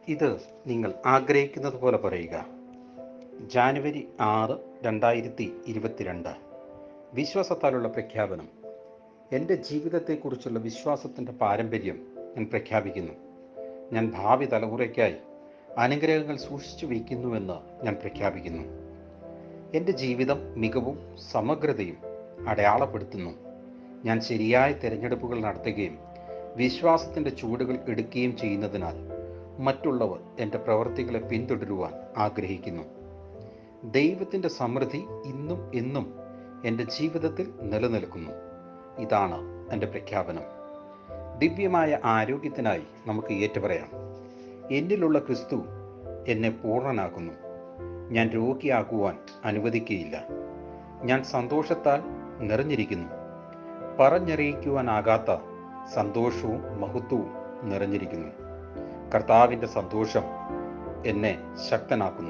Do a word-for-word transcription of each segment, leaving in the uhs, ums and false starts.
ഇത് നിങ്ങൾ ആഗ്രഹിക്കുന്നത് പോലെ പറയുക. ജാനുവരി ആറ് രണ്ടായിരത്തി ഇരുപത്തിരണ്ട്. വിശ്വാസത്താലുള്ള പ്രഖ്യാപനം. എൻ്റെ ജീവിതത്തെക്കുറിച്ചുള്ള വിശ്വാസത്തിൻ്റെ പാരമ്പര്യം ഞാൻ പ്രഖ്യാപിക്കുന്നു. ഞാൻ ഭാവി തലമുറയ്ക്കായി അനുഗ്രഹങ്ങൾ സൂക്ഷിച്ചു വയ്ക്കുന്നുവെന്ന് ഞാൻ പ്രഖ്യാപിക്കുന്നു. എൻ്റെ ജീവിതം മികവും സമഗ്രതയും അടയാളപ്പെടുത്തുന്നു. ഞാൻ ശരിയായ തിരഞ്ഞെടുപ്പുകൾ നടത്തുകയും വിശ്വാസത്തിൻ്റെ ചുവടുകൾ എടുക്കുകയും ചെയ്യുന്നതിനാൽ മറ്റുള്ളവർ എൻ്റെ പ്രവൃത്തികളെ പിന്തുടരുവാൻ ആഗ്രഹിക്കുന്നു. ദൈവത്തിൻ്റെ സമൃദ്ധി ഇന്നും എന്നും എൻ്റെ ജീവിതത്തിൽ നിലനിൽക്കുന്നു. ഇതാണ് എൻ്റെ പ്രഖ്യാപനം. ദിവ്യമായ ആരോഗ്യത്തിനായി നമുക്ക് ഏറ്റുപറയാം. എന്നിലുള്ള ക്രിസ്തു എന്നെ പൂർണ്ണനാക്കുന്നു. ഞാൻ രോഗിയാകുവാൻ അനുവദിക്കുകയില്ല. ഞാൻ സന്തോഷത്താൽ നിറഞ്ഞിരിക്കുന്നു. പറഞ്ഞറിയിക്കുവാനാകാത്ത സന്തോഷവും മഹത്വവും നിറഞ്ഞിരിക്കുന്നു. കർത്താവിൻ്റെ സന്തോഷം എന്നെ ശക്തനാക്കുന്നു.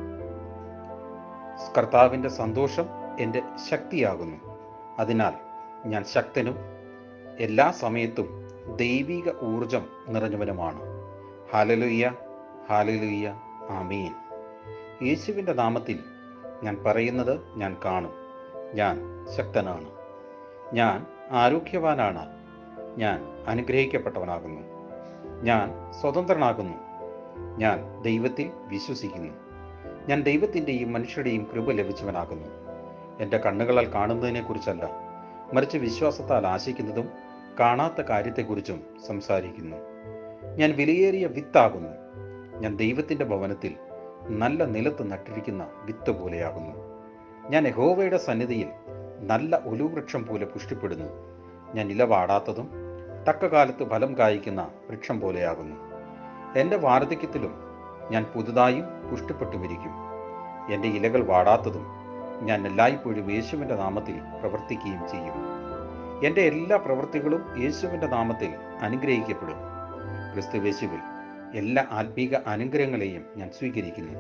കർത്താവിൻ്റെ സന്തോഷം എൻ്റെ ശക്തിയാകുന്നു. അതിനാൽ ഞാൻ ശക്തനും എല്ലാ സമയത്തും ദൈവിക ഊർജം നിറഞ്ഞവനുമാണ്. ഹല്ലേലൂയ, ഹല്ലേലൂയ, ആമീൻ. യേശുവിൻ്റെ നാമത്തിൽ ഞാൻ പറയുന്നത് ഞാൻ കാണും. ഞാൻ ശക്തനാണ്. ഞാൻ ആരോഗ്യവാനാണ്. ഞാൻ അനുഗ്രഹിക്കപ്പെട്ടവനാകുന്നു. ഞാൻ സ്വതന്ത്രനാകുന്നു. ഞാൻ ദൈവത്തിൽ വിശ്വസിക്കുന്നു. ഞാൻ ദൈവത്തിൻ്റെയും മനുഷ്യരുടെയും കൃപ ലഭിച്ചവനാകുന്നു. എൻ്റെ കണ്ണുകളാൽ കാണുന്നതിനെക്കുറിച്ചല്ല, മറിച്ച് വിശ്വാസത്താൽ ആശിക്കുന്നതും കാണാത്ത കാര്യത്തെക്കുറിച്ചും സംസാരിക്കുന്നു. ഞാൻ വിലയേറിയ വിത്താകുന്നു. ഞാൻ ദൈവത്തിൻ്റെ ഭവനത്തിൽ നല്ല നിലത്ത് നട്ടിരിക്കുന്ന വിത്ത് പോലെയാകുന്നു. ഞാൻ യഹോവയുടെ സന്നിധിയിൽ നല്ല ഒലിവൃക്ഷം പോലെ പുഷ്ടിപ്പെടുന്നു. ഞാൻ ഇല വാടാത്തതും തക്ക കാലത്ത് ഫലം കായ്ക്കുന്ന വൃക്ഷം പോലെയാകുന്നു. എൻ്റെ വാർദ്ധക്യത്തിലും ഞാൻ പുതുതായും പുഷ്ടിപ്പെട്ടുമിരിക്കും. എൻ്റെ ഇലകൾ വാടാത്തതും ഞാൻ എല്ലായ്പ്പോഴും യേശുവിൻ്റെ നാമത്തിൽ പ്രവർത്തിക്കുകയും ചെയ്യും. എൻ്റെ എല്ലാ പ്രവൃത്തികളും യേശുവിൻ്റെ നാമത്തിൽ അനുഗ്രഹിക്കപ്പെടും. ക്രിസ്തുയേശുവിൽ എല്ലാ ആത്മീക അനുഗ്രഹങ്ങളെയും ഞാൻ സ്വീകരിക്കുന്നു.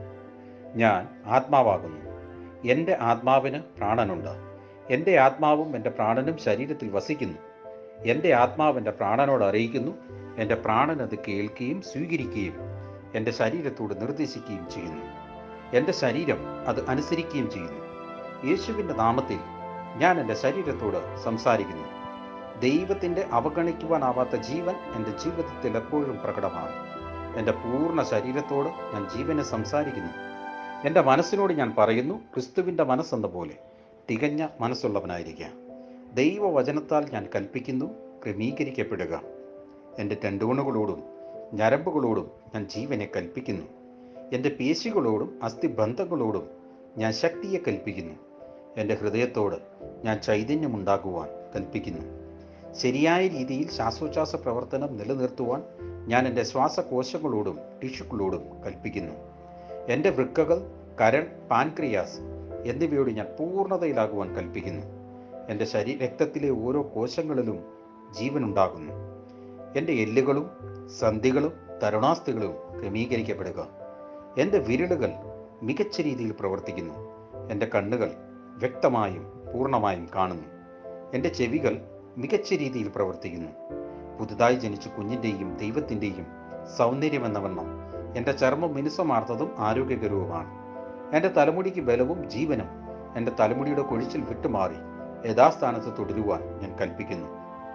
ഞാൻ ആത്മാവാകുന്നു. എൻ്റെ ആത്മാവിന് പ്രാണനുണ്ട്. എൻ്റെ ആത്മാവും എൻ്റെ പ്രാണനും ശരീരത്തിൽ വസിക്കുന്നു. എൻ്റെ ആത്മാവ് എൻ്റെ പ്രാണനോട് അറിയിക്കുന്നു. എൻ്റെ പ്രാണൻ അത് കേൾക്കുകയും സ്വീകരിക്കുകയും എൻ്റെ ശരീരത്തോട് നിർദ്ദേശിക്കുകയും ചെയ്യുന്നു. എൻ്റെ ശരീരം അത് അനുസരിക്കുകയും ചെയ്യുന്നു. യേശുവിൻ്റെ നാമത്തിൽ ഞാൻ എൻ്റെ ശരീരത്തോട് സംസാരിക്കുന്നു. ദൈവത്തിൻ്റെ അവഗണിക്കുവാനാവാത്ത ജീവൻ എൻ്റെ ജീവിതത്തിൽ എപ്പോഴും പ്രകടമാണ്. എൻ്റെ പൂർണ്ണ ശരീരത്തോട് ഞാൻ ജീവനെ സംസാരിക്കുന്നു. എൻ്റെ മനസ്സിനോട് ഞാൻ പറയുന്നു, ക്രിസ്തുവിൻ്റെ മനസ്സെന്ന പോലെ തികഞ്ഞ മനസ്സുള്ളവനായിരിക്കുക. ദൈവവചനത്താൽ ഞാൻ കൽപ്പിക്കുന്നു, ക്രമീകരിക്കപ്പെടുക. എൻ്റെ ടെണ്ടോണുകളോടും ഞരമ്പുകളോടും ഞാൻ ജീവനെ കൽപ്പിക്കുന്നു. എൻ്റെ പേശികളോടും അസ്ഥിബന്ധങ്ങളോടും ഞാൻ ശക്തിയെ കൽപ്പിക്കുന്നു. എൻ്റെ ഹൃദയത്തോട് ഞാൻ ചൈതന്യമുണ്ടാകുവാൻ കൽപ്പിക്കുന്നു. ശരിയായ രീതിയിൽ ശ്വാസോച്ഛ്വാസ പ്രവർത്തനം നിലനിർത്തുവാൻ ഞാൻ എൻ്റെ ശ്വാസകോശങ്ങളോടും ടിഷ്യൂകളോടും കൽപ്പിക്കുന്നു. എൻ്റെ വൃക്കകൾ, കരൾ, പാൻക്രിയാസ് എന്നിവയോട് ഞാൻ പൂർണ്ണതയിലാകുവാൻ കൽപ്പിക്കുന്നു. എൻ്റെ ശരീര രക്തത്തിലെ ഓരോ കോശങ്ങളിലും ജീവനുണ്ടാകുന്നു. എൻ്റെ എല്ലുകളും സന്ധികളും തരുണാസ്ഥികളും ക്രമീകരിക്കപ്പെടുക. എൻ്റെ വിരലുകൾ മികച്ച രീതിയിൽ പ്രവർത്തിക്കുന്നു. എൻ്റെ കണ്ണുകൾ വ്യക്തമായും പൂർണ്ണമായും കാണുന്നു. എൻ്റെ ചെവികൾ മികച്ച രീതിയിൽ പ്രവർത്തിക്കുന്നു. പുതുതായി ജനിച്ച കുഞ്ഞിൻ്റെയും ദൈവത്തിൻ്റെയും സൗന്ദര്യമെന്ന വണ്ണം എൻ്റെ ചർമ്മം മിനുസമാർന്നതും ആരോഗ്യകരവുമാണ്. എൻ്റെ തലമുടിക്ക് ബലവും ജീവനും എൻ്റെ തലമുടിയുടെ കൊഴിച്ചിൽ വിട്ടുമാറി യഥാസ്ഥാനത്ത് തുടരുവാൻ ഞാൻ കൽപ്പിക്കുന്നു.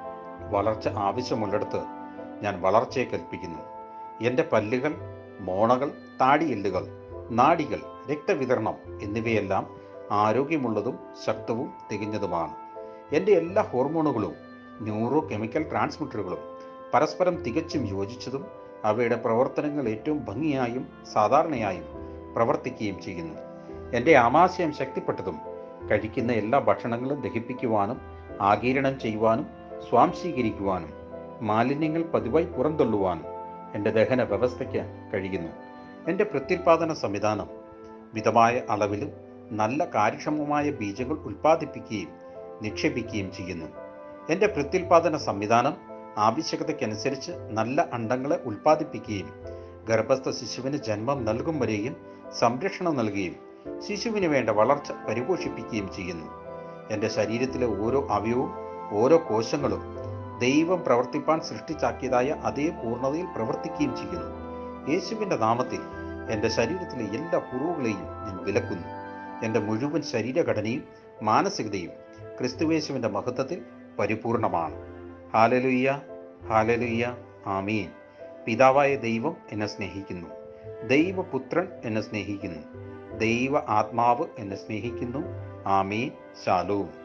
വളർച്ച ആവശ്യമുള്ളിടത്ത് ഞാൻ വളർച്ചയെ കൽപ്പിക്കുന്നു. എൻ്റെ പല്ലുകൾ, മോണകൾ, താടിയെല്ലുകൾ, നാഡികൾ, രക്തവിതരണം എന്നിവയെല്ലാം ആരോഗ്യമുള്ളതും ശക്തവും തികഞ്ഞതുമാണ്. എൻ്റെ എല്ലാ ഹോർമോണുകളും ന്യൂറോ കെമിക്കൽ ട്രാൻസ്മിറ്ററുകളും പരസ്പരം തികച്ചും യോജിച്ചതും അവയുടെ പ്രവർത്തനങ്ങൾ ഏറ്റവും ഭംഗിയായും സാധാരണയായും പ്രവർത്തിക്കുകയും ചെയ്യുന്നു. എൻ്റെ ആമാശയം ശക്തിപ്പെട്ടതും കഴിക്കുന്ന എല്ലാ ഭക്ഷണങ്ങളും ദഹിപ്പിക്കുവാനും ആഗിരണം ചെയ്യുവാനും സ്വാംശീകരിക്കുവാനും മാലിന്യങ്ങൾ പതിവായി പുറന്തള്ളുവാനും എൻ്റെ ദഹന വ്യവസ്ഥയ്ക്ക് കഴിയുന്നു. എൻ്റെ പ്രത്യുൽപാദന സംവിധാനം മിതമായ അളവിലും നല്ല കാര്യക്ഷമമായ ബീജങ്ങൾ ഉൽപ്പാദിപ്പിക്കുകയും നിക്ഷേപിക്കുകയും ചെയ്യുന്നു. എൻ്റെ പ്രത്യുൽപാദന സംവിധാനം ആവശ്യകതയ്ക്കനുസരിച്ച് നല്ല അണ്ഡങ്ങളെ ഉൽപ്പാദിപ്പിക്കുകയും ഗർഭസ്ഥ ശിശുവിന് ജന്മം നൽകും വരെയും സംരക്ഷണം നൽകുകയും ശിശുവിന് വേണ്ട വളർച്ച പരിപോഷിപ്പിക്കുകയും ചെയ്യുന്നു. എൻ്റെ ശരീരത്തിലെ ഓരോ അവയവവും ഓരോ കോശങ്ങളും ദൈവം പ്രവർത്തിപ്പാൻ സൃഷ്ടിച്ചാക്കിയതായ അതേ പൂർണ്ണതയിൽ പ്രവർത്തിക്കുകയും ചെയ്യുന്നു. യേശുവിൻ്റെ നാമത്തിൽ എൻ്റെ ശരീരത്തിലെ എല്ലാ കുറവുകളെയും ഞാൻ വിലക്കുന്നു. എൻ്റെ മുഴുവൻ ശരീരഘടനയും മാനസികതയും ക്രിസ്തുവേശുവിൻ്റെ മഹത്വത്തിൽ പരിപൂർണമാണ്. ഹാലലുയ്യ, ഹാലലുയ്യ, ആമീൻ. പിതാവായ ദൈവം എന്നെ സ്നേഹിക്കുന്നു. ദൈവപുത്രൻ എന്നെ സ്നേഹിക്കുന്നു. ദൈവ ആത്മാവ് എന്നെ സ്നേഹിക്കുന്നു. ആമീൻ. ശാലോം.